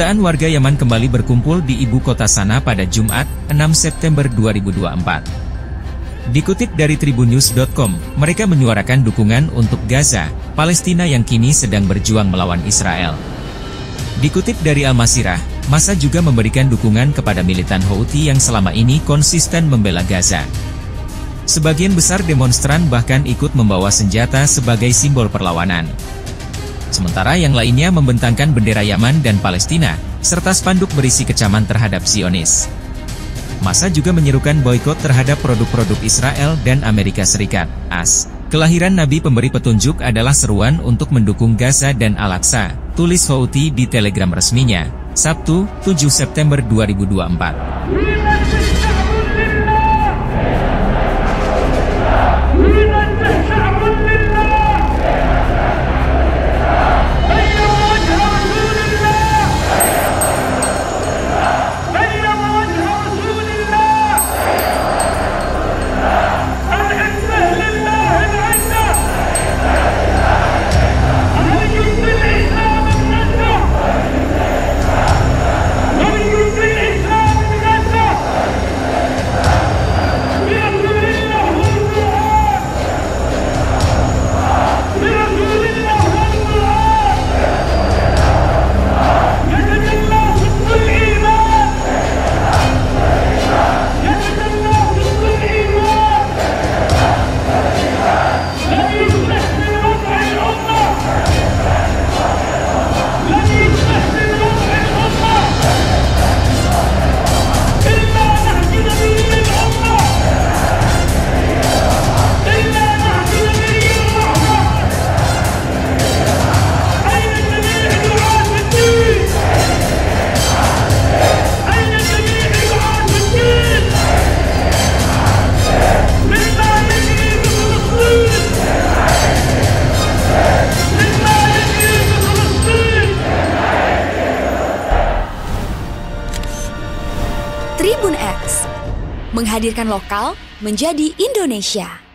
Jutaan warga Yaman kembali berkumpul di ibu kota Sanaa pada Jumat, 6 September 2024. Dikutip dari tribunnews.com, mereka menyuarakan dukungan untuk Gaza, Palestina yang kini sedang berjuang melawan Israel. Dikutip dari Al-Masirah, massa juga memberikan dukungan kepada militan Houthi yang selama ini konsisten membela Gaza. Sebagian besar demonstran bahkan ikut membawa senjata sebagai simbol perlawanan. Sementara yang lainnya membentangkan bendera Yaman dan Palestina, serta spanduk berisi kecaman terhadap Zionis. Massa juga menyerukan boikot terhadap produk-produk Israel dan Amerika Serikat. Kelahiran Nabi Pemberi Petunjuk adalah seruan untuk mendukung Gaza dan Al-Aqsa, tulis Houthi di Telegram resminya, Sabtu, 7 September 2024. Tribun X, menghadirkan lokal menjadi Indonesia.